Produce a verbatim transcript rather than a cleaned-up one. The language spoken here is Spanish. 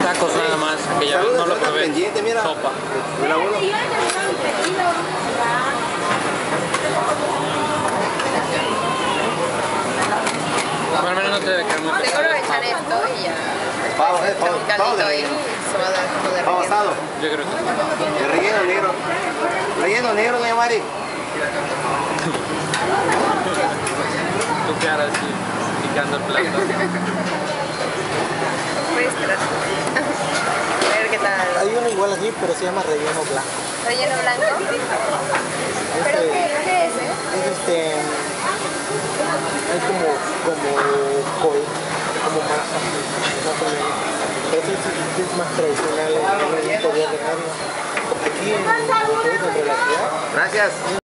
Tacos nada más, que ya Saludos, no lo está probé. pendiente, mira. Sopa. Mira, bueno. Bueno, al menos no te debe quedar muy Seguro echar esto y ya. Pavo, eh, pavo, Un pavo caldito de ahí relleno. se va a dar como de Pavo relleno. asado. Yo creo que De relleno negro. Relleno negro, doña Mari. tu cara así, picando el plato. Voy a esperar. A ver qué tal. Hay uno igual aquí, pero se llama relleno blanco. ¿Relleno blanco? ¿Pero Este, qué, qué es, eh? es este, hay como, como col, como masa, más o menos. Pero ese es, es más tradicional en el interior de Mérida. Aquí en, en la ciudad. Gracias.